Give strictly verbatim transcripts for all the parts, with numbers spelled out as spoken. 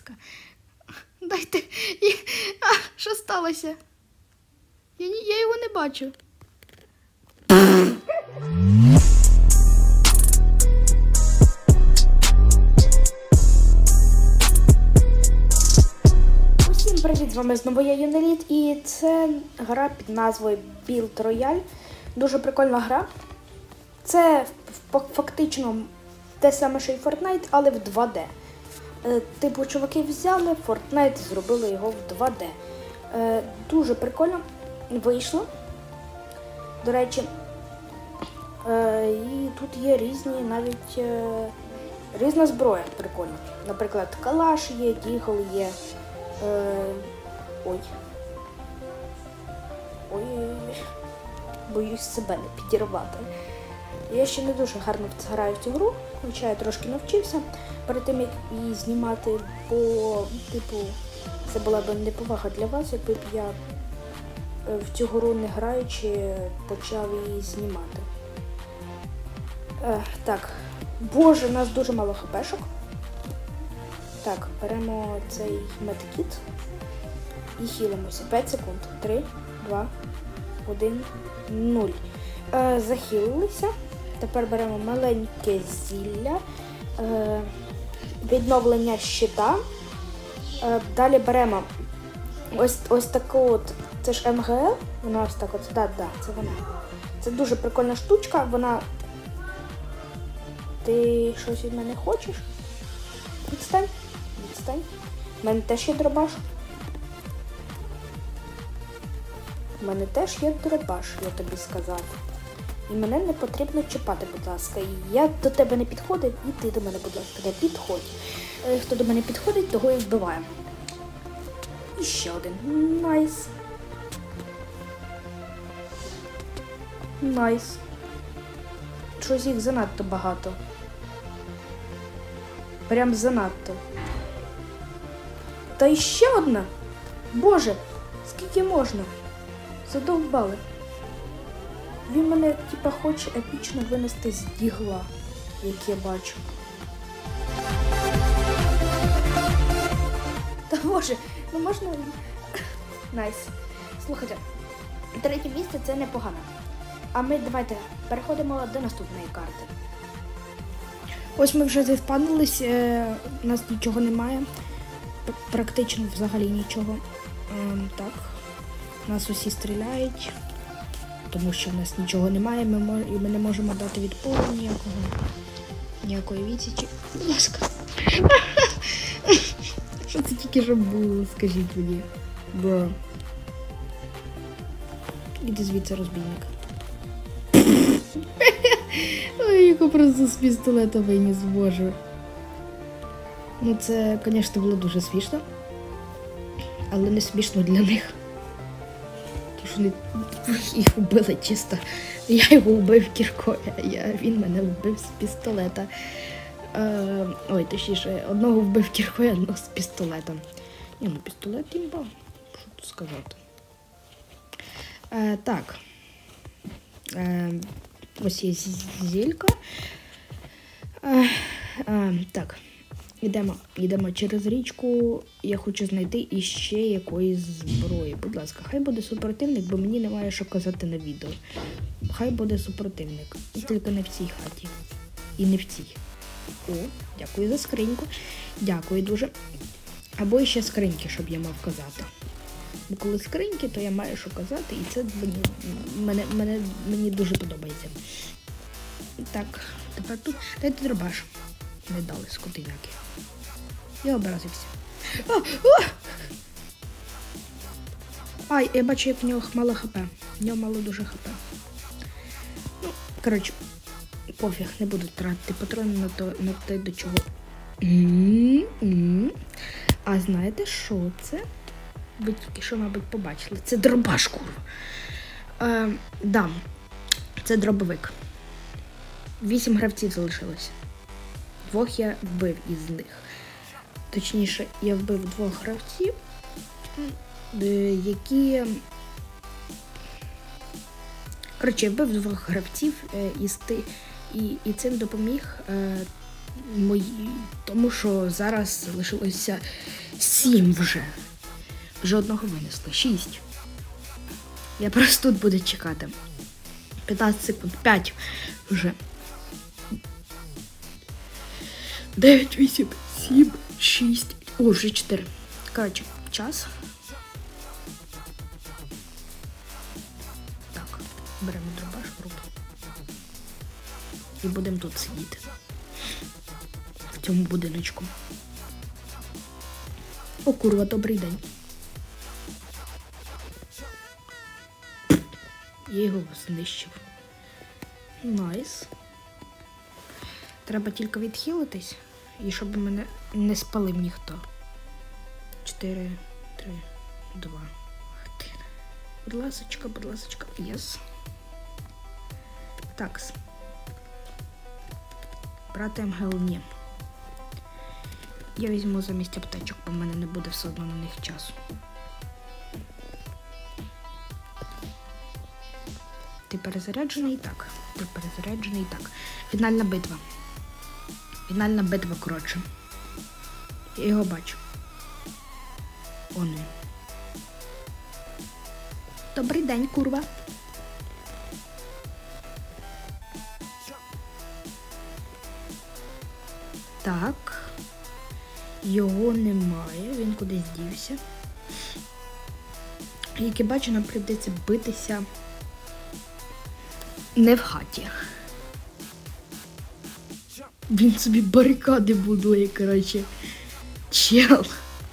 ласка. Дайте. І... А, що сталося? Я, я його не бачу. Усім привіт, з вами знову я Юнеліт, і це гра під назвою Build Royale. Дуже прикольна гра. Це фактично те саме, що і Fortnite, але в два де. Типу, чуваки взяли Fortnite і зробили його в два де. Дуже прикольно вийшло. До речі, і тут є різні, навіть різна зброя прикольна. Наприклад, калаш є, дігл є. Ой. Ой, боюсь себе не підірвати. Я ще не дуже гарно граю в цю гру, хоча я трошки навчився перед тим, як її знімати, бо, типу, це була б неповага для вас, якби б я в цю гру не граючи почав її знімати. Е, так, боже, у нас дуже мало хпшок. Так, беремо цей медкіт і хілимося. п'ять секунд. три, два, один, нуль. Е, захилилися. Тепер беремо маленьке зілля, е, відновлення щита. Е, далі беремо ось, ось таку от, це ж ем ге ел, вона ось так от, да, да, це вона. Це дуже прикольна штучка, вона... Ти щось від мене хочеш? Відстань, відстань. У мене теж є дробаш. У мене теж є дробаш, я тобі сказав. І мене не потрібно чіпати, будь ласка. Я до тебе не підходив, і ти до мене, будь ласка, не підходь. Хто до мене підходить, того і вбиваємо. І ще один. Найс. Найс. Щось їх занадто багато. Прям занадто. Та іще одна. Боже, скільки можна? Задовбали. Він мене, типа, хоче епічно винести з дігла, як я бачу. Та боже, ну можна... Найс. Слухайте, третє місце це непогано. А ми, давайте, переходимо до наступної карти. Ось ми вже заспанились, е, у нас нічого немає. Практично взагалі нічого. Е, так, нас усі стріляють. Тому що в нас нічого немає, ми, мож, ми не можемо дати відпору ніякого, ніякої відсічі. Будь ласка. Що це тільки що було, скажіть мені. Бро. Іди звідси, розбійник. Ой, його просто з пістолета виніс, боже. Ну це, звісно, було дуже смішно. Але не смішно для них. Вони їх вбили чисто. Я його вбив кіркою, а я, він мене вбив з пістолета. Е, ой, точніше, одного вбив кіркою, одного з пістолетом. Ні, ну пістолет імба, що тут сказати. Е, так. Е, ось є зілька. Е, е, так. Йдемо, йдемо через річку, я хочу знайти іще якоїсь зброї. Будь ласка, хай буде супротивник, бо мені немає що казати на відео. Хай буде супротивник, тільки не в цій хаті. І не в цій. О, дякую за скриньку. Дякую дуже. Або ще скриньки, щоб я мав казати. Бо коли скриньки, то я маю що казати, і це мені, мене, мене, мені дуже подобається. Так, тепер тут дайте дробаш. Не дали скотиняки. Я образився. А, а! Ай, я бачу, як в нього мало хп. В нього мало дуже хп. Ну, коротше, пофіг, не буду тратити патрони на, то, на те, до чого. Mm-hmm. А знаєте, що це? Ви тільки що, мабуть, побачили. Це дробаш, курва. Е, да, це дробовик. Вісім гравців залишилось. Двох я вбив із них. Точніше, я вбив двох гравців, які... Коротше, я вбив двох гравців із ти... і, і цим допоміг е, мої... Тому що зараз залишилося сім вже. Вже одного винесли. Шість. Я просто тут буду чекати. п'ятнадцять секунд. п'ять вже. дев'ять, вісім, сім, шість. О, вже чотири. Коротше, час. Так, беремо дробаш в руки. І будемо тут сидіти. В цьому будиночку. О, курва, добрий день. Я його знищив. Найс. Треба тільки відхилитись. І щоб мене не спалив ніхто. Чотири, три, два, один. Будь ласочка, будь ласочка. Єс. Такс. Брати МГЛ ні. Я візьму замість аптечок, бо в мене не буде все одно на них часу. Ти перезаряджений? Так. Ти перезаряджений? Так. Фінальна битва. Фінальна битва, коротше. Я його бачу. О, не. Добрий день, курва. Так. Його немає, він кудись дівся. Як я бачу, нам прийдеться битися не в хаті. Він собі барикади будує, коротше. Чел.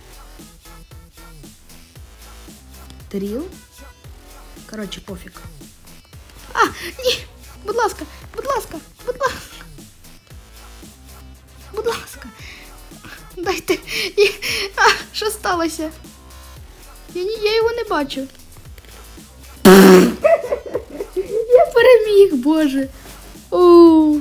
Тріл. Коротше, пофіг. А, ні! Будь ласка, будь ласка, будь ласка. Будь ласка. Дайте. І... А, що сталося? Я, я його не бачу. Я переміг, боже. Оу.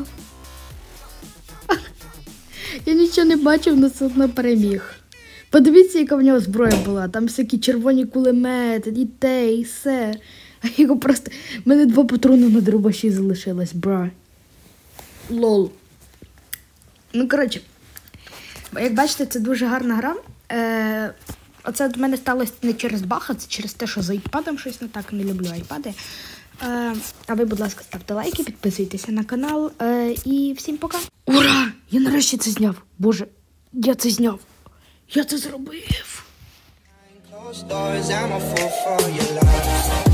Я нічого не бачив, але все одно переміг. Подивіться, яка в нього зброя була. Там всякі червоні кулемети, і те, і все. А його просто... У мене два патрони на дробаші залишилось, бра. Лол. Ну, коротше. Як бачите, це дуже гарна гра. Е, оце в мене сталося не через баха, це через те, що за айпадом щось не так, не люблю айпади. Е, а ви, будь ласка, ставте лайки, підписуйтеся на канал. Е, і всім пока. Ура! Я нарешті це зняв. Боже, я це зняв. Я це зробив.